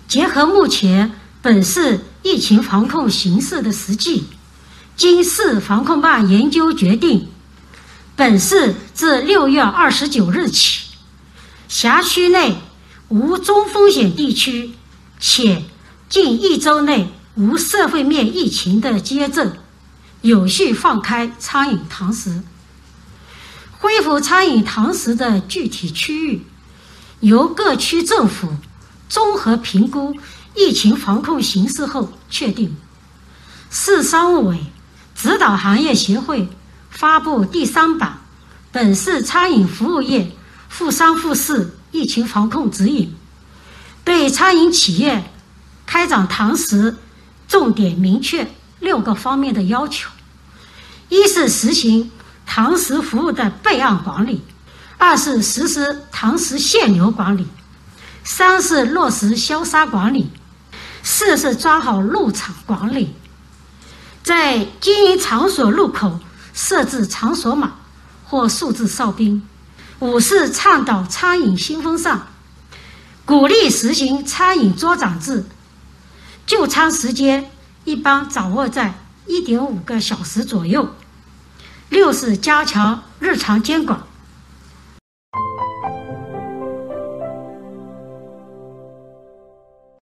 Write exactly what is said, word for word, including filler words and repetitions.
结合目前本市疫情防控形势的实际，经市防控办研究决定，本市自六月二十九日起，辖区内无中风险地区，且近一周内无社会面疫情的街镇，有序放开餐饮堂食。恢复餐饮堂食的具体区域，由各区政府综合评估疫情防控形势后确定。市商务委指导行业协会发布第三版本市餐饮服务业负三负四疫情防控指引，对餐饮企业开展堂食重点明确六个方面的要求：一是实行堂食服务的备案管理，二是实施堂食限流管理，三是落实消杀管理，四是抓好入场管理，在经营场所入口设置场所码或数字哨兵。五是倡导餐饮新风尚，鼓励实行餐饮桌长制，就餐时间一般掌握在 一点五个小时左右。六是加强日常监管，